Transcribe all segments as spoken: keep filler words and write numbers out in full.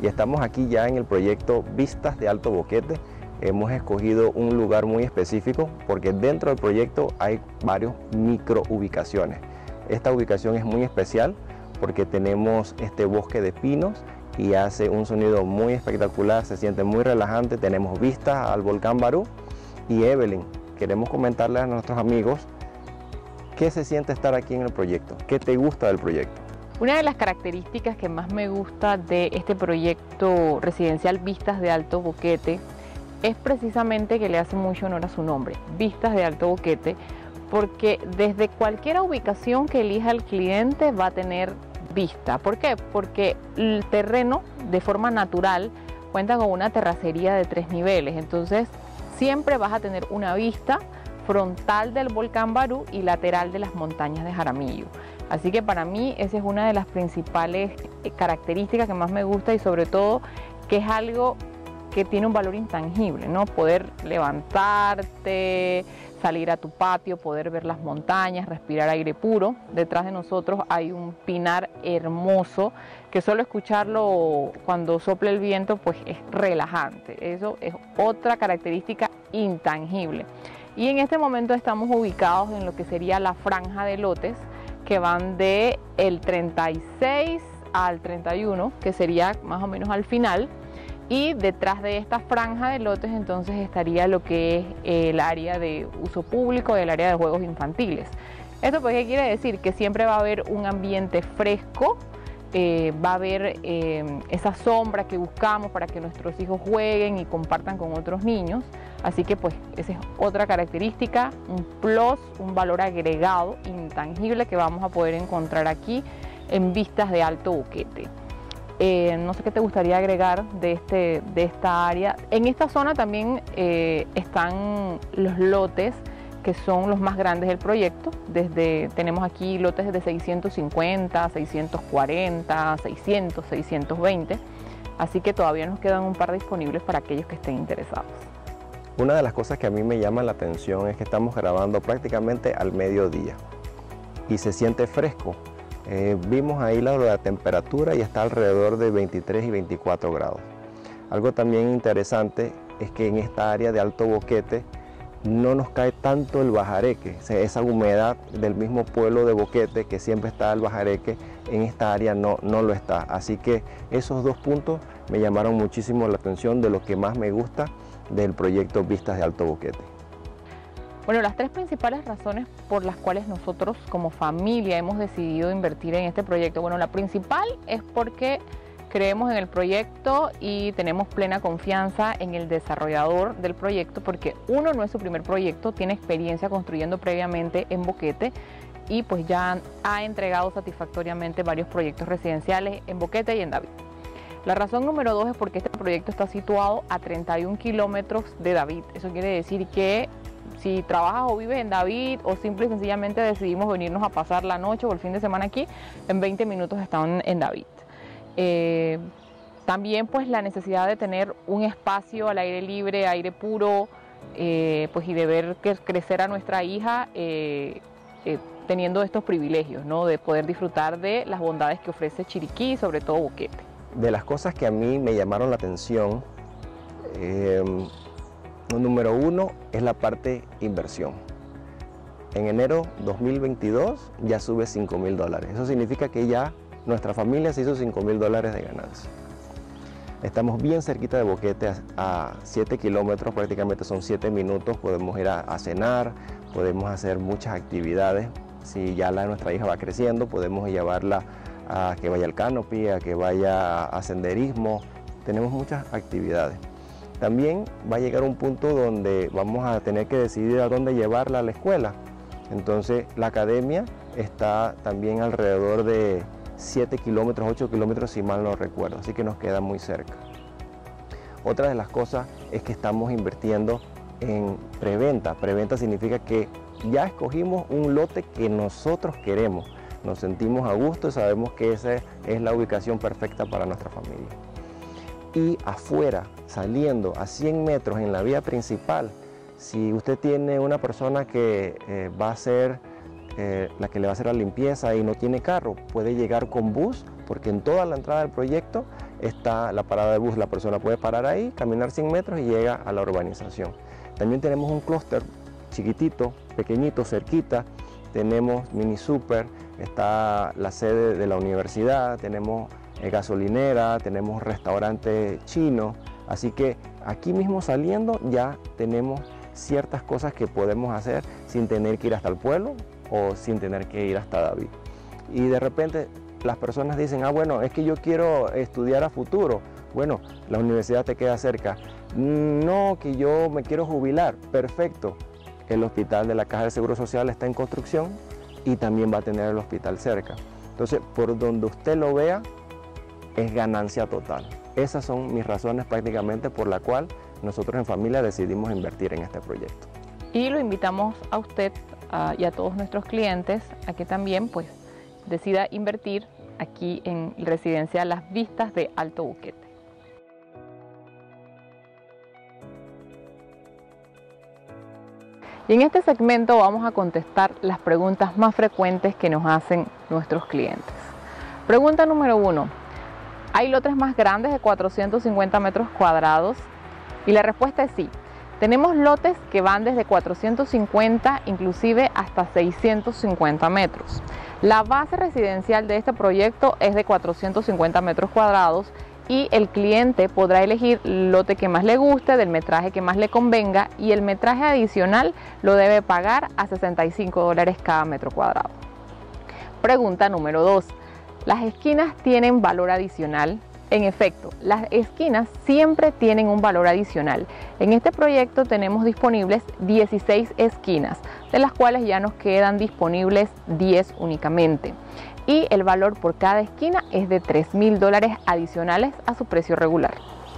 y estamos aquí ya en el proyecto Vistas de Alto Boquete. Hemos escogido un lugar muy específico porque dentro del proyecto hay varios micro ubicaciones. Esta ubicación es muy especial porque tenemos este bosque de pinos y hace un sonido muy espectacular, se siente muy relajante. Tenemos vistas al volcán Barú. Y Evelyn, queremos comentarles a nuestros amigos qué se siente estar aquí en el proyecto, qué te gusta del proyecto. Una de las características que más me gusta de este proyecto residencial Vistas de Alto Boquete es precisamente que le hace mucho honor a su nombre, Vistas de Alto Boquete, porque desde cualquier ubicación que elija el cliente va a tener vista. ¿Por qué? Porque el terreno de forma natural cuenta con una terracería de tres niveles, entonces siempre vas a tener una vista frontal del volcán Barú y lateral de las montañas de Jaramillo. Así que para mí esa es una de las principales características que más me gusta y sobre todo que es algo que tiene un valor intangible, ¿no? Poder levantarte, salir a tu patio, poder ver las montañas, respirar aire puro. Detrás de nosotros hay un pinar hermoso que solo escucharlo cuando sopla el viento pues es relajante. Eso es otra característica intangible. Y en este momento estamos ubicados en lo que sería la franja de lotes que van de el treinta y seis al treinta y uno, que sería más o menos al final. Y detrás de esta franja de lotes entonces estaría lo que es el área de uso público, el área de juegos infantiles. ¿Esto pues qué quiere decir? Que siempre va a haber un ambiente fresco, eh, va a haber eh, esa sombra que buscamos para que nuestros hijos jueguen y compartan con otros niños. Así que pues esa es otra característica, un plus, un valor agregado intangible que vamos a poder encontrar aquí en Vistas de Alto Boquete. Eh, no sé qué te gustaría agregar de, este, de esta área. En esta zona también eh, están los lotes que son los más grandes del proyecto. Desde, tenemos aquí lotes de seiscientos cincuenta, seiscientos cuarenta, seiscientos, seiscientos veinte. Así que todavía nos quedan un par disponibles para aquellos que estén interesados. Una de las cosas que a mí me llama la atención es que estamos grabando prácticamente al mediodía y se siente fresco. Eh, vimos ahí la, la temperatura y está alrededor de veintitrés y veinticuatro grados. Algo también interesante es que en esta área de Alto Boquete no nos cae tanto el bajareque, esa humedad del mismo pueblo de Boquete que siempre está el bajareque, en esta área no, no lo está. Así que esos dos puntos me llamaron muchísimo la atención de lo que más me gusta del proyecto Vistas de Alto Boquete. Bueno, las tres principales razones por las cuales nosotros como familia hemos decidido invertir en este proyecto. Bueno, la principal es porque creemos en el proyecto y tenemos plena confianza en el desarrollador del proyecto, porque uno no es su primer proyecto, tiene experiencia construyendo previamente en Boquete y pues ya ha entregado satisfactoriamente varios proyectos residenciales en Boquete y en David. La razón número dos es porque este proyecto está situado a treinta y un kilómetros de David. Eso quiere decir que si trabajas o vives en David o simple y sencillamente decidimos venirnos a pasar la noche o el fin de semana aquí, en veinte minutos están en David. Eh, también pues la necesidad de tener un espacio al aire libre, aire puro, eh, pues y de ver que crecer a nuestra hija eh, eh, teniendo estos privilegios, ¿no? De poder disfrutar de las bondades que ofrece Chiriquí y sobre todo Boquete. De las cosas que a mí me llamaron la atención, eh, número uno es la parte inversión. En enero dos mil veintidós ya sube cinco mil dólares. Eso significa que ya nuestra familia se hizo cinco mil dólares de ganancia. Estamos bien cerquita de Boquete, a siete kilómetros, prácticamente son siete minutos. Podemos ir a, a cenar, podemos hacer muchas actividades. Si ya la, nuestra hija va creciendo, podemos llevarla a que vaya al canopy, a que vaya a senderismo. Tenemos muchas actividades. También va a llegar un punto donde vamos a tener que decidir a dónde llevarla a la escuela. Entonces la academia está también alrededor de siete kilómetros, ocho kilómetros si mal no recuerdo, así que nos queda muy cerca. Otra de las cosas es que estamos invirtiendo en preventa. Preventa significa que ya escogimos un lote que nosotros queremos, nos sentimos a gusto y sabemos que esa es la ubicación perfecta para nuestra familia. Y afuera, saliendo a cien metros en la vía principal, si usted tiene una persona que eh, va a ser eh, la que le va a hacer la limpieza y no tiene carro, puede llegar con bus porque en toda la entrada del proyecto está la parada de bus. La persona puede parar ahí, caminar cien metros y llega a la urbanización. También tenemos un clúster chiquitito, pequeñito, cerquita. Tenemos mini super, está la sede de la universidad, tenemos eh, gasolinera, tenemos restaurante chino. Así que aquí mismo saliendo ya tenemos ciertas cosas que podemos hacer sin tener que ir hasta el pueblo o sin tener que ir hasta David. Y de repente las personas dicen, ah bueno, es que yo quiero estudiar a futuro. Bueno, la universidad te queda cerca. No, que yo me quiero jubilar. Perfecto. El hospital de la Caja de Seguro Social está en construcción y también va a tener el hospital cerca. Entonces, por donde usted lo vea, es ganancia total. Esas son mis razones prácticamente por la cual nosotros en familia decidimos invertir en este proyecto. Y lo invitamos a usted uh, y a todos nuestros clientes a que también pues, decida invertir aquí en Residencial Las Vistas de Alto Boquete. Y en este segmento vamos a contestar las preguntas más frecuentes que nos hacen nuestros clientes. Pregunta número uno. ¿Hay lotes más grandes de cuatrocientos cincuenta metros cuadrados? Y la respuesta es sí. Tenemos lotes que van desde cuatrocientos cincuenta inclusive hasta seiscientos cincuenta metros. La base residencial de este proyecto es de cuatrocientos cincuenta metros cuadrados y el cliente podrá elegir el lote que más le guste, del metraje que más le convenga, y el metraje adicional lo debe pagar a sesenta y cinco dólares cada metro cuadrado. Pregunta número dos. ¿Las esquinas tienen valor adicional? En efecto, las esquinas siempre tienen un valor adicional. En este proyecto tenemos disponibles dieciséis esquinas, de las cuales ya nos quedan disponibles diez únicamente. Y el valor por cada esquina es de tres mil dólares adicionales a su precio regular.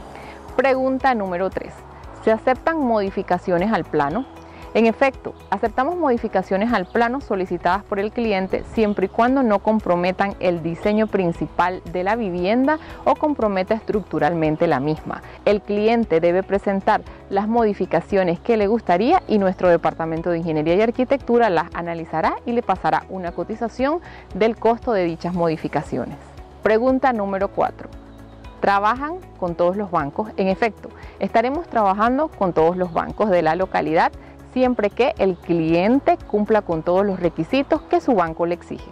Pregunta número tres. ¿Se aceptan modificaciones al plano? En efecto, aceptamos modificaciones al plano solicitadas por el cliente siempre y cuando no comprometan el diseño principal de la vivienda o comprometa estructuralmente la misma. El cliente debe presentar las modificaciones que le gustaría y nuestro departamento de Ingeniería y Arquitectura las analizará y le pasará una cotización del costo de dichas modificaciones. Pregunta número cuatro. ¿Trabajan con todos los bancos? En efecto, estaremos trabajando con todos los bancos de la localidad siempre que el cliente cumpla con todos los requisitos que su banco le exige.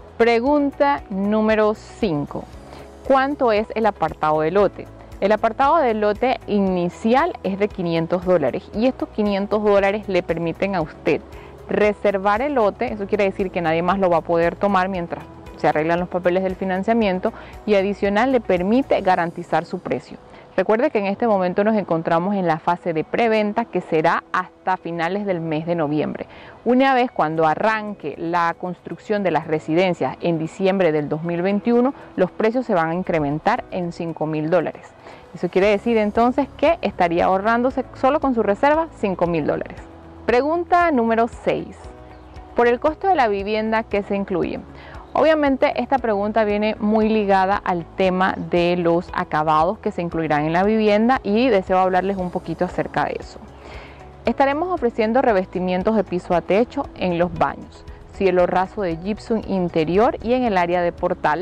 Pregunta número cinco. ¿Cuánto es el apartado de lote? El apartado de lote inicial es de quinientos dólares y estos quinientos dólares le permiten a usted reservar el lote. Eso quiere decir que nadie más lo va a poder tomar mientras se arreglan los papeles del financiamiento, y adicional le permite garantizar su precio. Recuerde que en este momento nos encontramos en la fase de preventa, que será hasta finales del mes de noviembre. Una vez cuando arranque la construcción de las residencias en diciembre del dos mil veintiuno, los precios se van a incrementar en cinco mil dólares. Eso quiere decir entonces que estaría ahorrándose solo con su reserva cinco mil dólares. Pregunta número seis. Por el costo de la vivienda, ¿qué se incluye? Obviamente esta pregunta viene muy ligada al tema de los acabados que se incluirán en la vivienda y deseo hablarles un poquito acerca de eso. Estaremos ofreciendo revestimientos de piso a techo en los baños, cielo raso de gypsum interior y en el área de portal,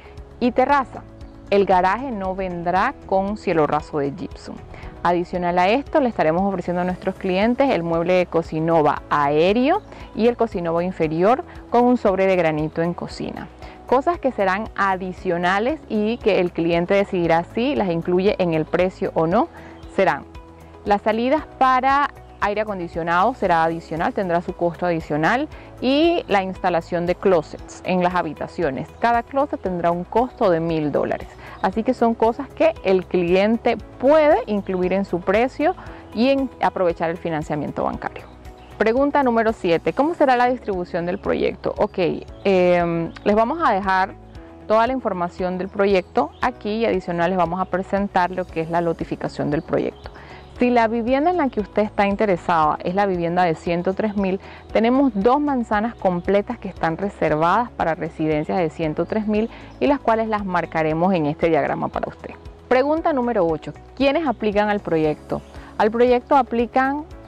y terraza. El garaje no vendrá con cielo raso de gypsum. Adicional a esto, le estaremos ofreciendo a nuestros clientes el mueble de Cocinova aéreo y el Cocinova inferior con un sobre de granito en cocina. Cosas que serán adicionales y que el cliente decidirá si las incluye en el precio o no. Serán las salidas para aire acondicionado, será adicional, tendrá su costo adicional, y la instalación de closets en las habitaciones. Cada closet tendrá un costo de mil dólares. Así que son cosas que el cliente puede incluir en su precio y en aprovechar el financiamiento bancario. Pregunta número siete. ¿Cómo será la distribución del proyecto? Ok, eh, les vamos a dejar toda la información del proyecto aquí y adicional les vamos a presentar lo que es la lotificación del proyecto. Si la vivienda en la que usted está interesada es la vivienda de ciento tres mil, tenemos dos manzanas completas que están reservadas para residencias de ciento tres mil y las cuales las marcaremos en este diagrama para usted. Pregunta número ocho. ¿Quiénes aplican al proyecto? Al proyecto aplican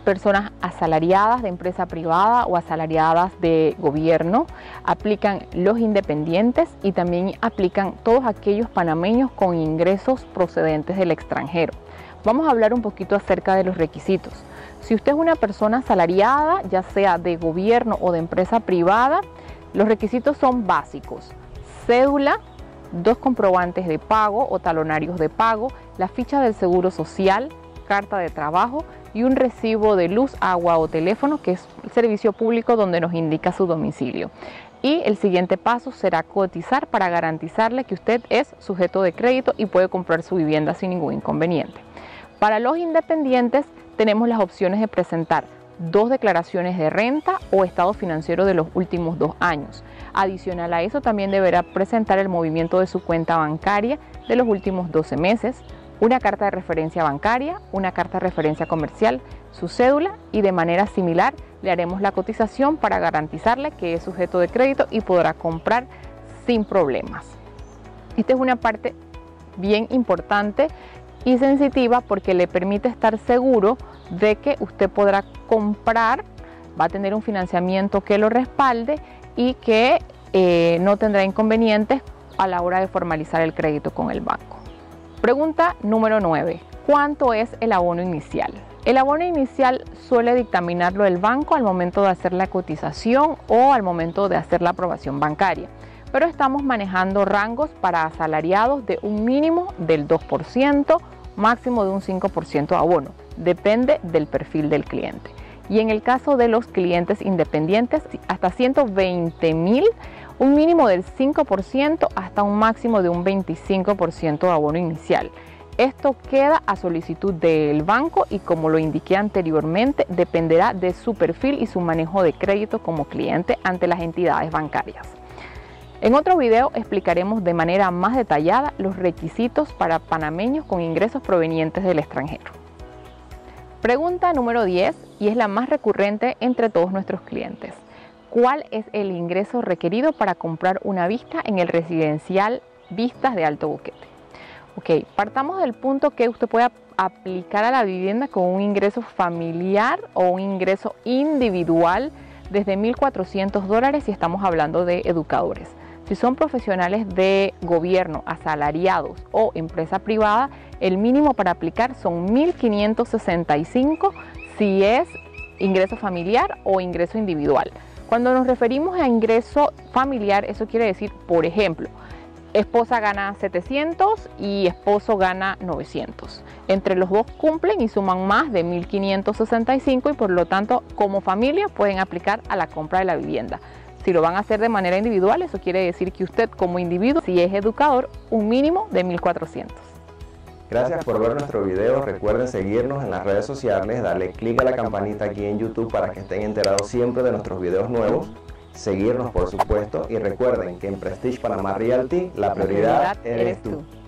personas asalariadas de empresa privada o asalariadas de gobierno, aplican los independientes y también aplican todos aquellos panameños con ingresos procedentes del extranjero. Vamos a hablar un poquito acerca de los requisitos. Si usted es una persona asalariada, ya sea de gobierno o de empresa privada, los requisitos son básicos: cédula, dos comprobantes de pago o talonarios de pago, la ficha del seguro social, carta de trabajo y un recibo de luz, agua o teléfono, que es el servicio público donde nos indica su domicilio. Y el siguiente paso será cotizar para garantizarle que usted es sujeto de crédito y puede comprar su vivienda sin ningún inconveniente. Para los independientes tenemos las opciones de presentar dos declaraciones de renta o estado financiero de los últimos dos años. Adicional a eso, también deberá presentar el movimiento de su cuenta bancaria de los últimos doce meses, una carta de referencia bancaria, una carta de referencia comercial, su cédula, y de manera similar le haremos la cotización para garantizarle que es sujeto de crédito y podrá comprar sin problemas. Esta es una parte bien importante y sensitiva porque le permite estar seguro de que usted podrá comprar, va a tener un financiamiento que lo respalde y que eh, no tendrá inconvenientes a la hora de formalizar el crédito con el banco. Pregunta número nueve. ¿Cuánto es el abono inicial? El abono inicial suele dictaminarlo el banco al momento de hacer la cotización o al momento de hacer la aprobación bancaria, pero estamos manejando rangos para asalariados de un mínimo del dos por ciento, máximo de un cinco por ciento de abono. Depende del perfil del cliente. Y en el caso de los clientes independientes, hasta ciento veinte mil, un mínimo del cinco por ciento hasta un máximo de un veinticinco por ciento de abono inicial. Esto queda a solicitud del banco y, como lo indiqué anteriormente, dependerá de su perfil y su manejo de crédito como cliente ante las entidades bancarias. En otro video explicaremos de manera más detallada los requisitos para panameños con ingresos provenientes del extranjero. Pregunta número diez, y es la más recurrente entre todos nuestros clientes. ¿Cuál es el ingreso requerido para comprar una vista en el residencial Vistas de Alto Boquete? Ok, partamos del punto que usted puede aplicar a la vivienda con un ingreso familiar o un ingreso individual desde mil cuatrocientos dólares si estamos hablando de educadores. Si son profesionales de gobierno, asalariados o empresa privada, el mínimo para aplicar son mil quinientos sesenta y cinco si es ingreso familiar o ingreso individual. Cuando nos referimos a ingreso familiar, eso quiere decir, por ejemplo, esposa gana setecientos y esposo gana novecientos. Entre los dos cumplen y suman más de mil quinientos sesenta y cinco y por lo tanto, como familia pueden aplicar a la compra de la vivienda. Si lo van a hacer de manera individual, eso quiere decir que usted como individuo, si es educador, un mínimo de mil cuatrocientos. Gracias por ver nuestro video. Recuerden seguirnos en las redes sociales, darle clic a la campanita aquí en YouTube para que estén enterados siempre de nuestros videos nuevos. Seguirnos, por supuesto, y recuerden que en Prestige Panamá Realty la prioridad eres tú.